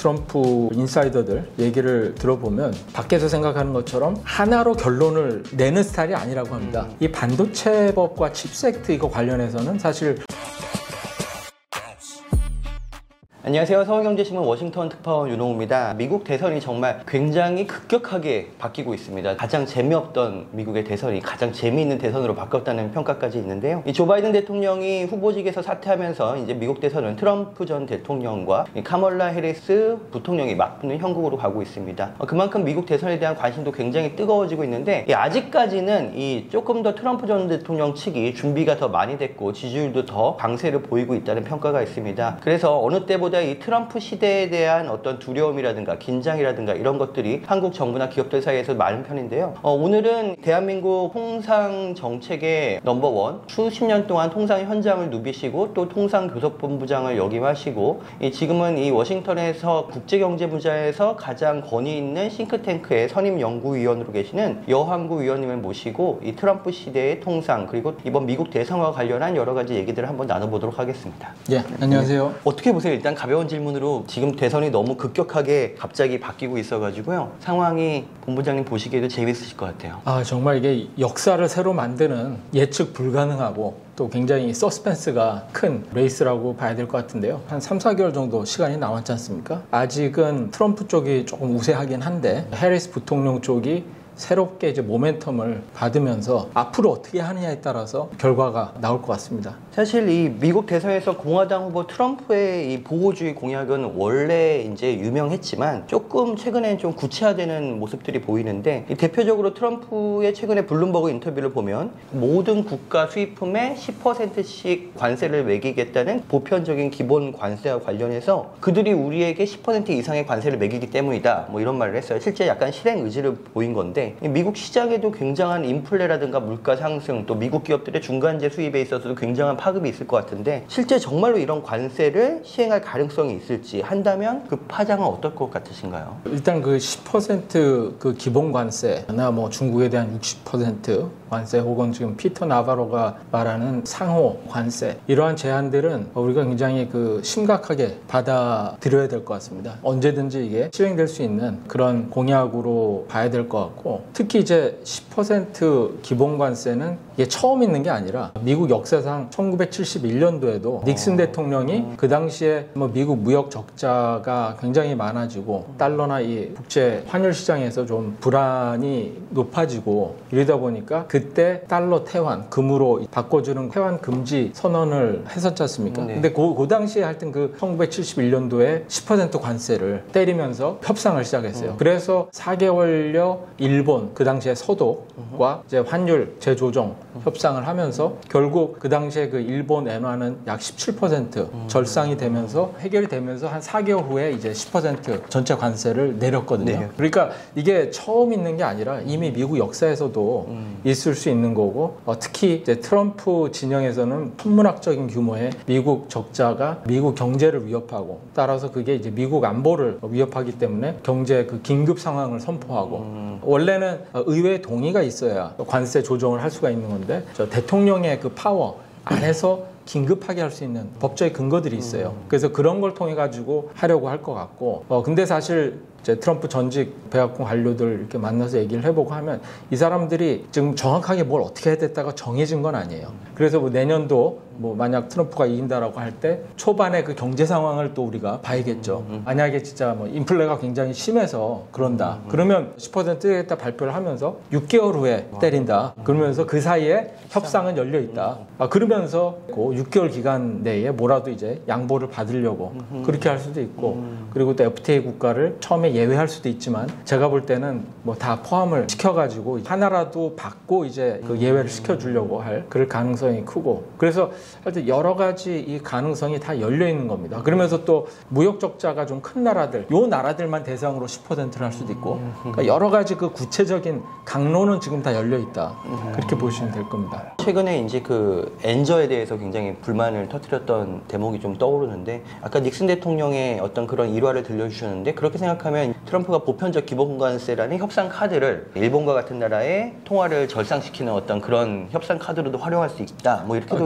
트럼프 인사이더들 얘기를 들어보면 밖에서 생각하는 것처럼 하나로 결론을 내는 스타일이 아니라고 합니다. 이 반도체법과 칩스 액트 이거 관련해서는 사실 안녕하세요. 서울경제신문 워싱턴 특파원 윤홍우입니다. 미국 대선이 정말 굉장히 급격하게 바뀌고 있습니다. 가장 재미없던 미국의 대선이 가장 재미있는 대선으로 바뀌었다는 평가까지 있는데요. 이 조 바이든 대통령이 후보직에서 사퇴하면서 이제 미국 대선은 트럼프 전 대통령과 카멀라 해리스 부통령이 맞붙는 형국으로 가고 있습니다. 그만큼 미국 대선에 대한 관심도 굉장히 뜨거워지고 있는데 아직까지는 이 조금 더 트럼프 전 대통령 측이 준비가 더 많이 됐고 지지율도 더 강세를 보이고 있다는 평가가 있습니다. 그래서 어느 때보다 이 트럼프 시대에 대한 어떤 두려움이라든가 긴장이라든가 이런 것들이 한국 정부나 기업들 사이에서 많은 편인데요. 오늘은 대한민국 통상 정책의 넘버원, 수십 년 동안 통상 현장을 누비시고 또 통상교섭본부장을 역임하시고 지금은 이 워싱턴에서 국제경제분야에서 가장 권위 있는 싱크탱크의 선임 연구위원으로 계시는 여항구 위원님을 모시고 이 트럼프 시대의 통상 그리고 이번 미국 대선과 관련한 여러 가지 얘기들을 한번 나눠보도록 하겠습니다. 예, 안녕하세요. 어떻게 보세요? 일단 가벼운 질문으로 지금 대선이 너무 급격하게 갑자기 바뀌고 있어가지고요. 상황이 본부장님 보시기에도 재밌으실 것 같아요. 정말 이게 역사를 새로 만드는 예측 불가능하고 또 굉장히 서스펜스가 큰 레이스라고 봐야 될 것 같은데요. 한 3, 4개월 정도 시간이 남았지 않습니까? 아직은 트럼프 쪽이 조금 우세하긴 한데 해리스 부통령 쪽이 새롭게 이제 모멘텀을 받으면서 앞으로 어떻게 하느냐에 따라서 결과가 나올 것 같습니다. 사실 이 미국 대선에서 공화당 후보 트럼프의 이 보호주의 공약은 원래 이제 유명했지만 조금 최근에 좀 구체화되는 모습들이 보이는데 대표적으로 트럼프의 최근에 블룸버그 인터뷰를 보면 모든 국가 수입품에 10%씩 관세를 매기겠다는 보편적인 기본 관세와 관련해서 그들이 우리에게 10% 이상의 관세를 매기기 때문이다 뭐 이런 말을 했어요. 실제 약간 실행 의지를 보인 건데 미국 시장에도 굉장한 인플레라든가 물가 상승 또 미국 기업들의 중간재 수입에 있어서도 굉장한 파급이 있을 것 같은데 실제 정말로 이런 관세를 시행할 가능성이 있을지 한다면 그 파장은 어떨 것 같으신가요? 일단 그 10% 그 기본 관세나 뭐 중국에 대한 60% 관세 혹은 지금 피터 나바로가 말하는 상호 관세 이러한 제한들은 우리가 굉장히 그 심각하게 받아들여야 될 것 같습니다. 언제든지 이게 실행될 수 있는 그런 공약으로 봐야 될 것 같고 특히 이제 10% 기본 관세는 이게 처음 있는 게 아니라 미국 역사상 1971년도에도 닉슨 대통령이 그 당시에 뭐 미국 무역 적자가 굉장히 많아지고 달러나 이 국제 환율 시장에서 좀 불안이 높아지고 이러다 보니까 그때 달러 태환 금으로 바꿔주는 태환 금지 선언을 했었지 않습니까? 네. 근데 그 당시에 하여튼 그 1971년도에 10% 관세를 때리면서 협상을 시작했어요. 그래서 4개월여 일본 그 당시에 서독과 이제 환율 재조정 협상을 하면서 결국 그 당시에 그 일본 엔화는 약 17% 절상이 되면서 해결이 되면서 한 4개월 후에 이제 10% 전체 관세를 내렸거든요. 네. 그러니까 이게 처음 있는 게 아니라 이미 미국 역사에서도 있을 수 있는 거고 특히 이제 트럼프 진영에서는 천문학적인 규모의 미국 적자가 미국 경제를 위협하고 따라서 그게 이제 미국 안보를 위협하기 때문에 경제 그 긴급 상황을 선포하고 원래는 의회 동의가 있어야 관세 조정을 할 수가 있는 건데 대통령의 그 파워 안에서 긴급하게 할 수 있는 법적인 근거들이 있어요. 그래서 그런 걸 통해 가지고 하려고 할 것 같고 근데 사실 이제 트럼프 전직 백악관 관료들 이렇게 만나서 얘기를 해보고 하면 이 사람들이 지금 정확하게 뭘 어떻게 해야 됐다가 정해진 건 아니에요. 그래서 뭐 내년도 뭐 만약 트럼프가 이긴다라고 할 때 초반에 그 경제 상황을 또 우리가 봐야겠죠. 만약에 진짜 뭐 인플레가 굉장히 심해서 그런다. 그러면 10% 때리겠다 발표를 하면서 6개월 후에 때린다. 그러면서 그 사이에 협상은 열려 있다. 그러면서 그 6개월 기간 내에 뭐라도 이제 양보를 받으려고 그렇게 할 수도 있고 그리고 또 FTA 국가를 처음에 예외할 수도 있지만 제가 볼 때는 뭐 다 포함을 시켜가지고 하나라도 받고 이제 그 예외를 시켜주려고 할 그럴 가능성이 크고 그래서 하여튼 여러 가지 이 가능성이 다 열려 있는 겁니다. 그러면서 또 무역 적자가 좀 큰 나라들, 요 나라들만 대상으로 10%를 할 수도 있고 그러니까 여러 가지 그 구체적인 강론은 지금 다 열려 있다. 그렇게 보시면 될 겁니다. 최근에 이제 그 엔저에 대해서 굉장히 불만을 터뜨렸던 대목이 좀 떠오르는데 아까 닉슨 대통령의 어떤 그런 일화를 들려주셨는데 그렇게 생각하면 트럼프가 보편적 기본관세라는 협상 카드를 일본과 같은 나라의 통화를 절상시키는 어떤 그런 협상 카드로도 활용할 수 있다. 뭐 이렇게도 그럼요.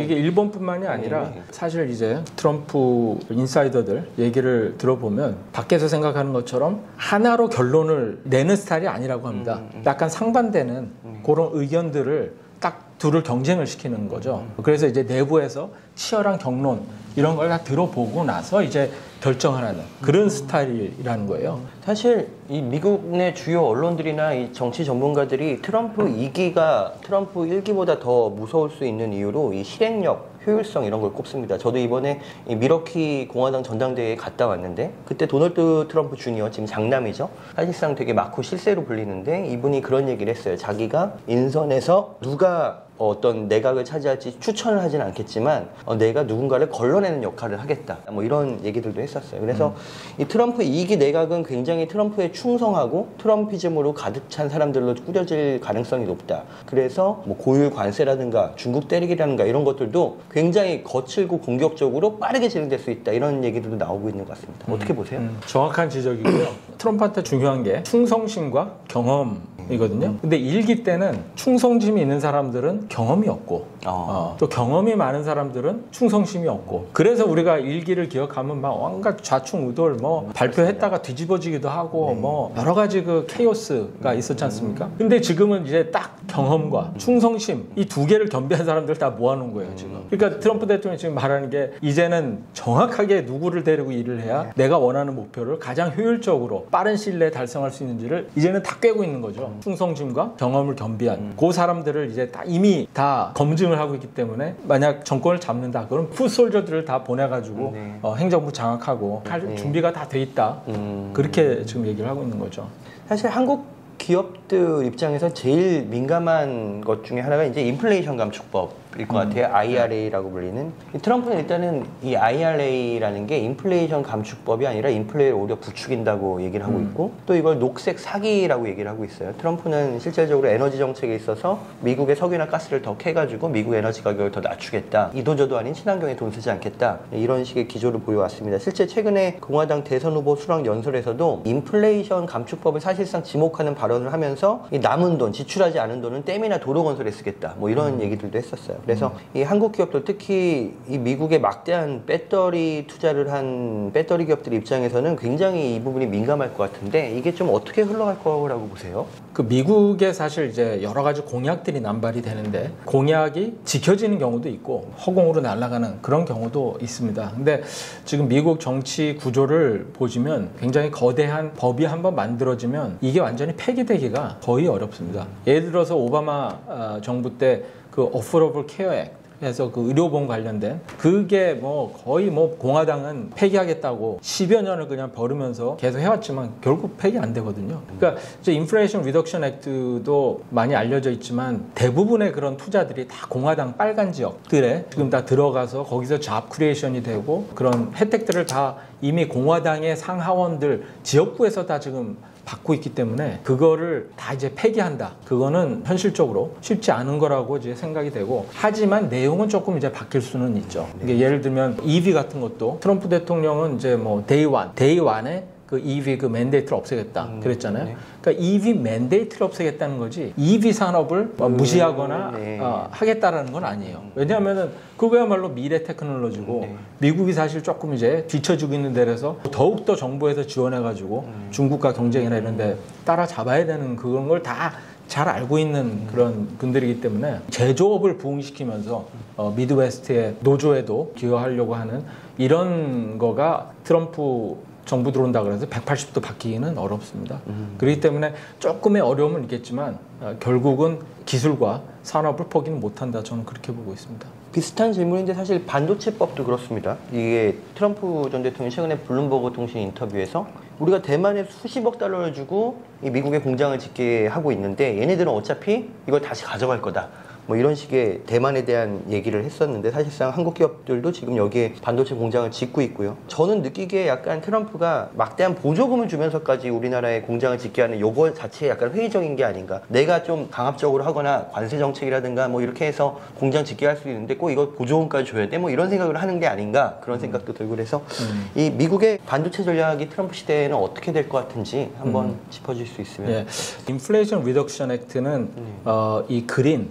이게 일본뿐만이 아니라 네. 사실 이제 트럼프 인사이더들 얘기를 들어보면 밖에서 생각하는 것처럼 하나로 결론을 내는 스타일이 아니라고 합니다. 약간 상반되는 그런 의견들을 딱 둘을 경쟁을 시키는 거죠. 그래서 이제 내부에서 치열한 경론 이런 걸 다 들어보고 나서 이제 결정하는 그런 스타일이라는 거예요. 사실 이 미국 내 주요 언론들이나 이 정치 전문가들이 트럼프 2기가 트럼프 1기보다 더 무서울 수 있는 이유로 이 실행력, 효율성 이런 걸 꼽습니다. 저도 이번에 이 미러키 공화당 전당대회에 갔다 왔는데 그때 도널드 트럼프 주니어, 지금 장남이죠. 사실상 되게 마코 실세로 불리는데 이분이 그런 얘기를 했어요. 자기가 인선에서 누가 어떤 내각을 차지할지 추천을 하진 않겠지만 내가 누군가를 걸러내는 역할을 하겠다. 뭐 이런 얘기들도 했었어요. 그래서 이 트럼프 2기 내각은 굉장히 트럼프에 충성하고 트럼피즘으로 가득 찬 사람들로 꾸려질 가능성이 높다. 그래서 뭐 고율 관세라든가 중국 때리기라든가 이런 것들도 굉장히 거칠고 공격적으로 빠르게 진행될 수 있다. 이런 얘기들도 나오고 있는 것 같습니다. 어떻게 보세요? 정확한 지적이고요. 트럼프한테 중요한 게 충성심과 경험이거든요. 근데 1기 때는 충성심이 있는 사람들은 경험이 없고 또 경험이 많은 사람들은 충성심이 없고 그래서 우리가 1기를 기억하면 막 온갖 좌충우돌 뭐 발표했다가 뒤집어지기도 하고 뭐 여러 가지 그 케이오스가 있었지 않습니까? 근데 지금은 이제 딱 경험과 충성심 이 두 개를 겸비한 사람들 다 모아놓은 거예요 지금. 그러니까 트럼프 대통령이 지금 말하는 게 이제는 정확하게 누구를 데리고 일을 해야 내가 원하는 목표를 가장 효율적으로 빠른 시일 내에 달성할 수 있는지를 이제는 다 꿰고 있는 거죠. 충성심과 경험을 겸비한 그 사람들을 이제 다 이미 다 검증을 하고 있기 때문에 만약 정권을 잡는다 그럼 풋솔저들을 다 보내가지고 행정부 장악하고 할 준비가 다 돼 있다. 그렇게 지금 얘기를 하고 있는 거죠. 사실 한국 기업들 입장에서 제일 민감한 것 중에 하나가 이제 인플레이션 감축법일 것 같아요. IRA라고 불리는. 트럼프는 일단은 이 IRA라는 게 인플레이션 감축법이 아니라 인플레를 오히려 부추긴다고 얘기를 하고 있고 또 이걸 녹색 사기라고 얘기를 하고 있어요. 트럼프는 실질적으로 에너지 정책에 있어서 미국의 석유나 가스를 더 캐가지고 미국 에너지 가격을 더 낮추겠다. 이도저도 아닌 친환경에 돈 쓰지 않겠다. 이런 식의 기조를 보여왔습니다. 실제 최근에 공화당 대선 후보 수락 연설에서도 인플레이션 감축법을 사실상 지목하는 발언을 하면서 이 남은 돈, 지출하지 않은 돈은 댐이나 도로 건설에 쓰겠다. 뭐 이런 얘기들도 했었어요. 그래서 이 한국 기업들 특히 이 미국의 막대한 배터리 투자를 한 배터리 기업들 입장에서는 굉장히 이 부분이 민감할 것 같은데 이게 좀 어떻게 흘러갈 거라고 보세요? 그 미국에 사실 이제 여러 가지 공약들이 남발이 되는데 공약이 지켜지는 경우도 있고 허공으로 날아가는 그런 경우도 있습니다. 근데 지금 미국 정치 구조를 보시면 굉장히 거대한 법이 한번 만들어지면 이게 완전히 폐기되기가 거의 어렵습니다. 예를 들어서 오바마 정부 때 그 Affordable Care Act 해서 그 의료보험 관련된 그게 뭐 거의 뭐 공화당은 폐기하겠다고 10여 년을 그냥 벌으면서 계속 해왔지만 결국 폐기 안 되거든요. 그러니까 이제 인플레이션 리덕션 액트도 많이 알려져 있지만 대부분의 그런 투자들이 다 공화당 빨간 지역들에 지금 다 들어가서 거기서 잡 크리에이션이 되고 그런 혜택들을 다 이미 공화당의 상하원들 지역구에서 다 지금 받고 있기 때문에 그거를 다 이제 폐기한다. 그거는 현실적으로 쉽지 않은 거라고 이제 생각이 되고 하지만 내용은 조금 이제 바뀔 수는 있죠. 그러니까 예를 들면 EV 같은 것도 트럼프 대통령은 이제 뭐 데이원에 그 EV 그 맨데이트를 없애겠다 그랬잖아요. 그러니까 EV 맨데이트를 없애겠다는 거지 EV 산업을 무시하거나 하겠다라는 건 아니에요. 왜냐하면은 그거야말로 미래 테크놀로지고 미국이 사실 조금 이제 뒤처지고 있는 데라서 더욱더 정부에서 지원해가지고 중국과 경쟁이나 이런 데 따라잡아야 되는 그런 걸 다 잘 알고 있는 그런 분들이기 때문에 제조업을 부흥시키면서 미드웨스트의 노조에도 기여하려고 하는 이런 거가 트럼프 정부 들어온다 그래서 180도 바뀌기는 어렵습니다. 그렇기 때문에 조금의 어려움은 있겠지만 결국은 기술과 산업을 포기는 못한다. 저는 그렇게 보고 있습니다. 비슷한 질문인데 사실 반도체법도 그렇습니다. 이게 트럼프 전 대통령이 최근에 블룸버그 통신 인터뷰에서 우리가 대만에 수십억 달러를 주고 이 미국의 공장을 짓게 하고 있는데 얘네들은 어차피 이걸 다시 가져갈 거다. 뭐 이런 식의 대만에 대한 얘기를 했었는데 사실상 한국 기업들도 지금 여기에 반도체 공장을 짓고 있고요. 저는 느끼기에 약간 트럼프가 막대한 보조금을 주면서까지 우리나라에 공장을 짓게 하는 요거 자체에 약간 회의적인 게 아닌가. 내가 좀 강압적으로 하거나 관세 정책이라든가 뭐 이렇게 해서 공장 짓게 할 수 있는데 꼭 이거 보조금까지 줘야 돼? 뭐 이런 생각을 하는 게 아닌가 그런 생각도 들고 그래서 이 미국의 반도체 전략이 트럼프 시대에는 어떻게 될 것 같은지 한번 짚어줄 수 있으면. 인플레이션 리덕션 액트는 이 그린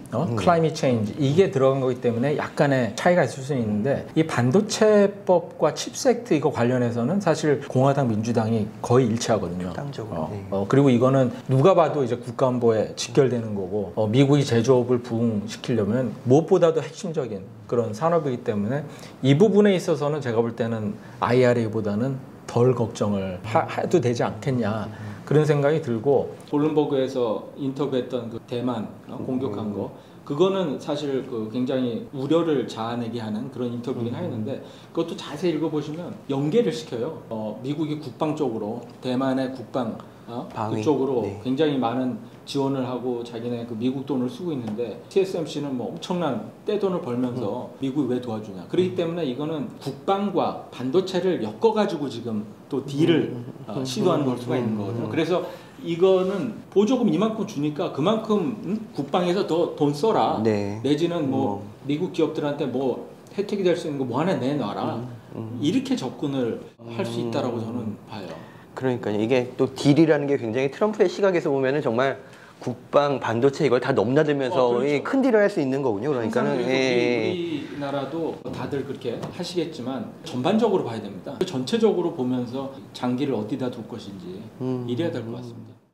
클라이밋 체인지 이게 들어간 거기 때문에 약간의 차이가 있을 수는 있는데 이 반도체법과 칩스 액트 이거 관련해서는 사실 공화당 민주당이 거의 일치하거든요. 땅적으로. 네. 그리고 이거는 누가 봐도 이제 국가안보에 직결되는 거고 미국이 제조업을 부흥시키려면 무엇보다도 핵심적인 그런 산업이기 때문에 이 부분에 있어서는 제가 볼 때는 IRA보다는 덜 걱정을 해도 되지 않겠냐 그런 생각이 들고 블룸버그에서 인터뷰했던 그 대만 공격한 거 그거는 사실 그 굉장히 우려를 자아내게 하는 그런 인터뷰긴 하였는데 그것도 자세히 읽어보시면 연계를 시켜요. 미국이 국방 쪽으로 대만의 국방 그쪽으로 네. 굉장히 많은 지원을 하고 자기네 그 미국 돈을 쓰고 있는데 TSMC는 뭐 엄청난 떼돈을 벌면서 미국이 왜 도와주냐. 그렇기 때문에 이거는 국방과 반도체를 엮어가지고 지금 또 딜을 시도하는 걸 수가 있는 거거든요. 그래서 이거는 보조금 이만큼 주니까 그만큼 국방에서 더 돈 써라. 네. 내지는 뭐 미국 기업들한테 뭐 혜택이 될 수 있는 거 뭐 하나 내놔라. 이렇게 접근을 할 수 있다라고 저는 봐요. 그러니까 이게 또 딜이라는 게 굉장히 트럼프의 시각에서 보면은 정말 국방, 반도체 이걸 다 넘나들면서 그렇죠. 이 큰 딜을 할 수 있는 거군요. 그러니까는 우리나라도 다들 그렇게 하시겠지만 전반적으로 봐야 됩니다. 전체적으로 보면서 장기를 어디다 둘 것인지 이래야 될 것 같습니다.